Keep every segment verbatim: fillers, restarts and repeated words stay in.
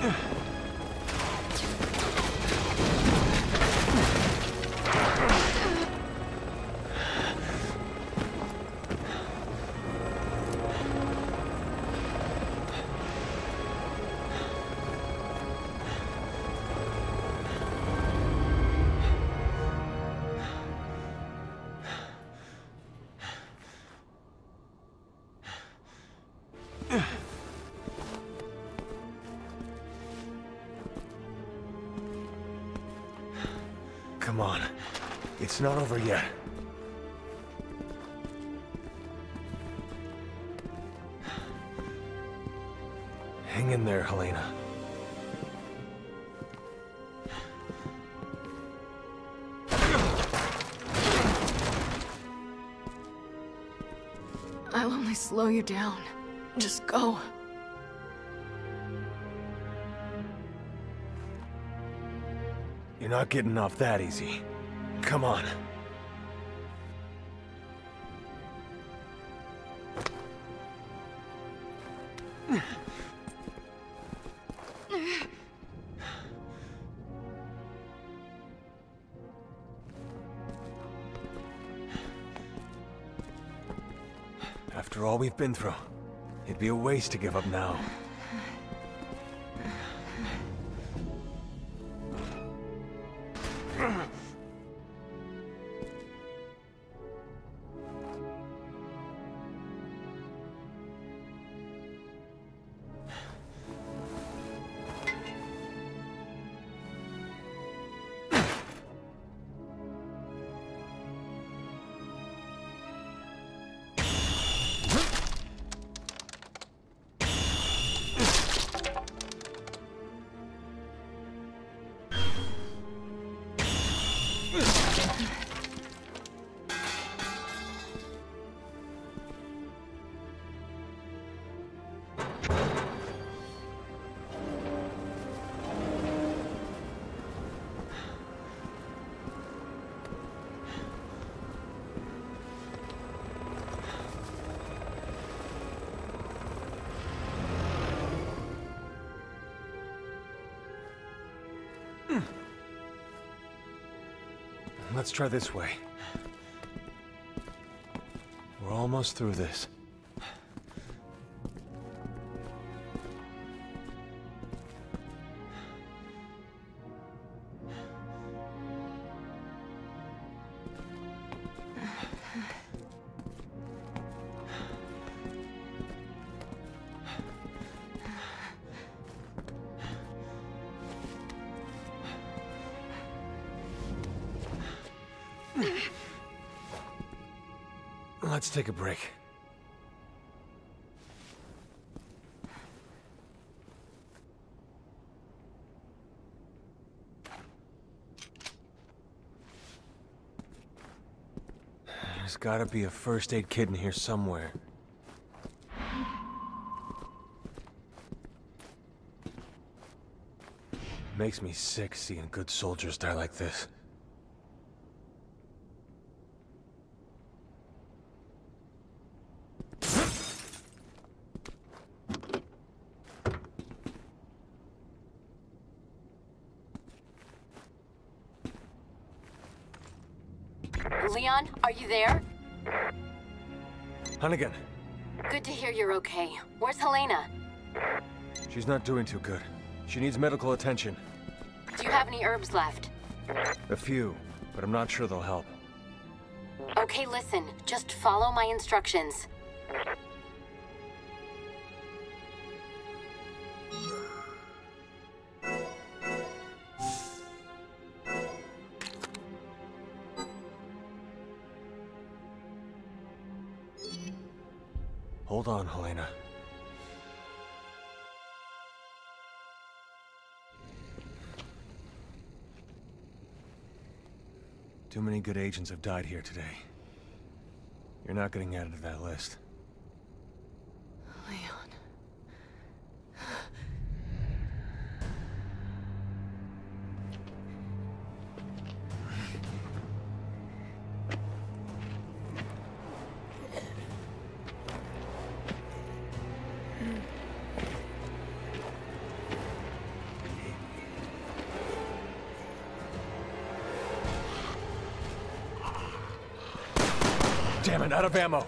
Come on. It's not over yet. Hang in there, Helena. I'll only slow you down. Just go. You're not getting off that easy. Come on. After all we've been through, it'd be a waste to give up now. Let's try this way. We're almost through this. Let's take a break. There's gotta be a first aid kit in here somewhere. Makes me sick seeing good soldiers die like this. Leon, are you there? Hunnigan. Good to hear you're okay. Where's Helena? She's not doing too good. She needs medical attention. Do you have any herbs left? A few, but I'm not sure they'll help. Okay, listen. Just follow my instructions. Hold on, Helena. Too many good agents have died here today. You're not getting added to that list. Leon. Damn it, out of ammo.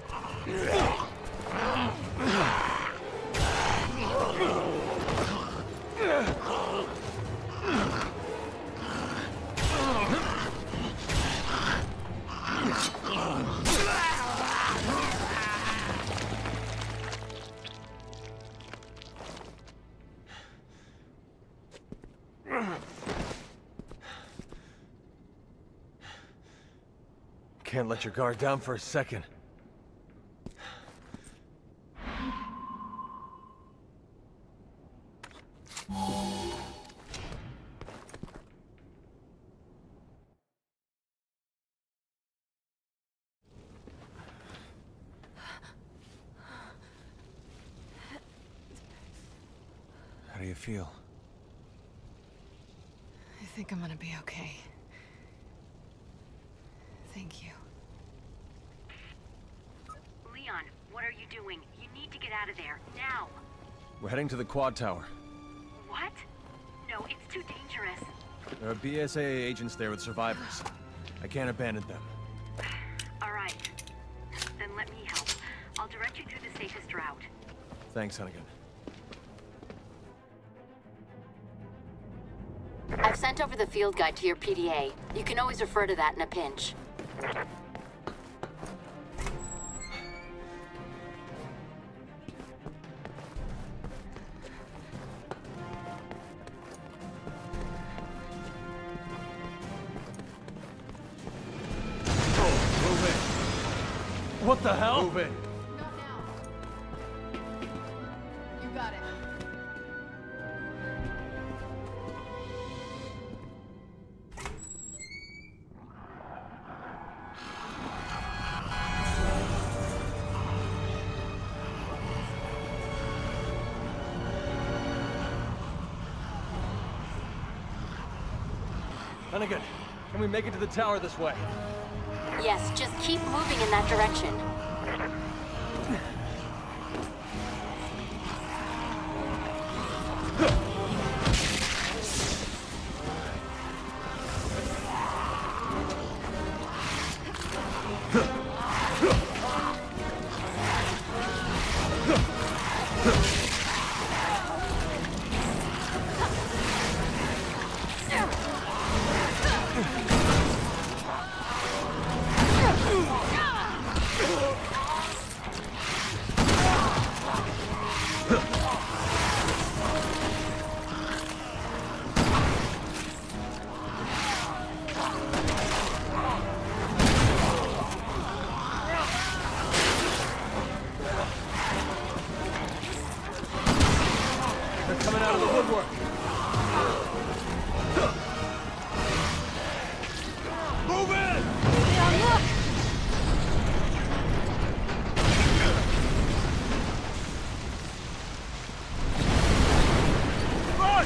Can't let your guard down for a second. How do you feel? I think I'm gonna be okay. Thank you. Leon, what are you doing? You need to get out of there, now! We're heading to the quad tower. What? No, it's too dangerous. There are B S A A agents there with survivors. I can't abandon them. Alright. Then let me help. I'll direct you through the safest route. Thanks, Hunnigan. I've sent over the field guide to your P D A. You can always refer to that in a pinch. What the hell? Move in. Not now. You got it. Hunnigan, can we make it to the tower this way? Yes, just keep moving in that direction. Coming out of the woodwork. Move in! Leon, look! Run!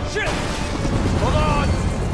Shit! Hold on!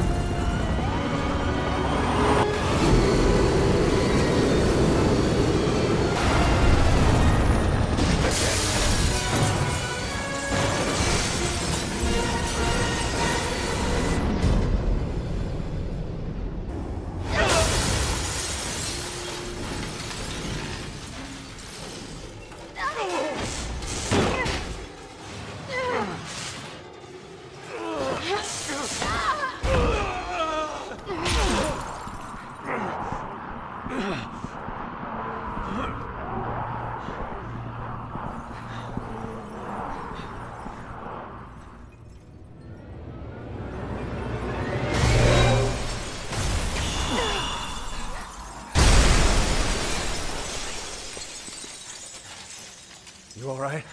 You all right?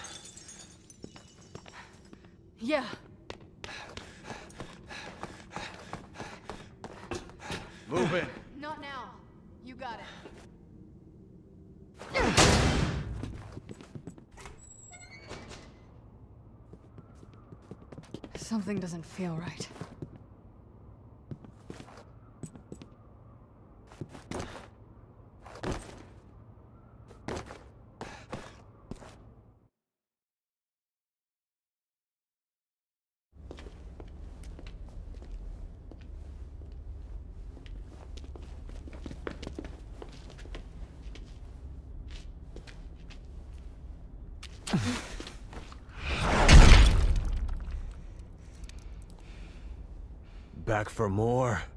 Yeah. Move in. Not now. You got it. Something doesn't feel right. Back for more?